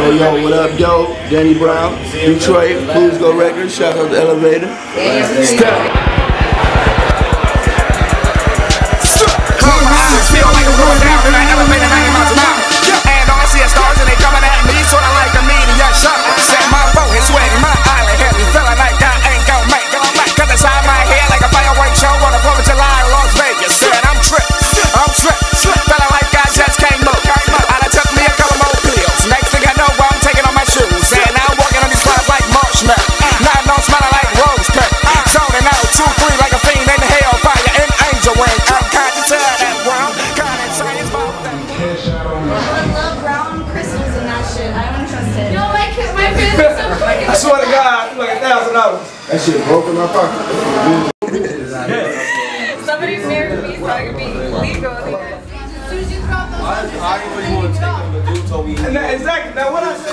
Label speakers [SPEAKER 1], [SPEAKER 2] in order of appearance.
[SPEAKER 1] Yo, what up, yo? Danny Brown, Detroit, Clues Go Records, shout out to Elevator. Step.
[SPEAKER 2] Close my eyes, feel like I'm going down in that elevator 90 miles an hour. And all I see is stars and they coming at me, sorta like a meteor shower. Set my forehead sweating, my eyelid heavy, feeling like I ain't gon' make it. Cut inside my head like a fireworks show on the 4th of July in Las Vegas. Said I'm tripped, feeling like I just can't move. I done took me a couple more pills. Next thing I know, I'm taking off my shoes. And now I'm walking on these clouds like marshmallow. Now I'm smelling like rose pepper. Zoning out, 2-3 like a fiend in hellfire and angel wing. I'm conscious of that world, kind of science about that.
[SPEAKER 3] I love brown crystals and that shit. I don't trust it. No, my family's so fucking.
[SPEAKER 4] I swear to God, like $1,000.
[SPEAKER 1] That shit broke in my pocket.
[SPEAKER 3] Somebody's married me, so I can be legal. As soon as you throw those,
[SPEAKER 4] I didn't really want to take them, but dude told me. Exactly. Now what I said.